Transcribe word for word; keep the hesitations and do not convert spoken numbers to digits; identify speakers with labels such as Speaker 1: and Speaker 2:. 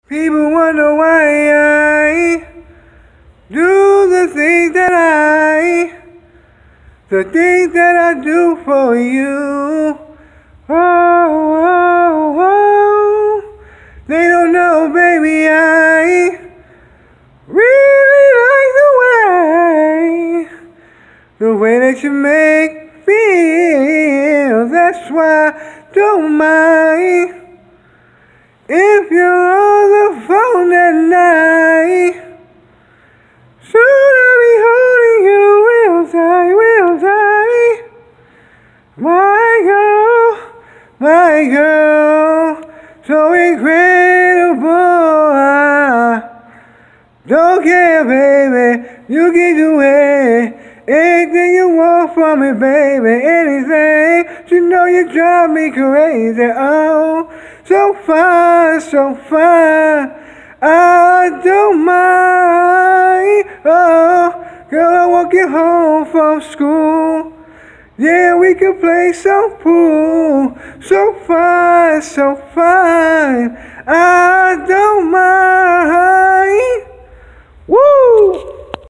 Speaker 1: People wonder why I do the things that I, the things that I do for you. Oh, oh, oh. They don't know, baby, I really like the way, the way that you make me feel. That's why I don't mind if you're on the phone at night. Soon I'll be holding you real tight, real tight. My girl, my girl, so incredible. I don't care, baby, you can do it. Anything you want from me, baby, anything. You know you drive me crazy, oh. So fine, so fine, I don't mind. Oh, girl, I walk you home from school. Yeah, we can play some pool. So fine, so fine, I don't mind.